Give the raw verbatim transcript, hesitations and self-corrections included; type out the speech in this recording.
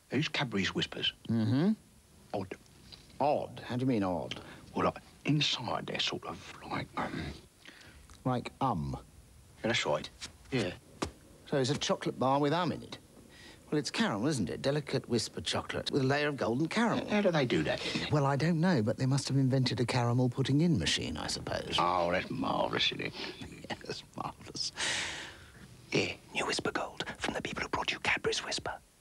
Who's Cadbury's Whispers? Mm-hmm. Odd. Odd? How do you mean odd? Well, like, inside they're sort of like, um... Like um? Yeah, that's right. Yeah. So it's a chocolate bar with um in it? Well, it's caramel, isn't it? Delicate whisper chocolate with a layer of golden caramel. How do they do that? Well, I don't know, but they must have invented a caramel putting-in machine, I suppose. Oh, that's marvellous, isn't it? Yeah, that's marvellous. Yeah, new Wispa Gold from the people who brought you Cadbury's Whisper.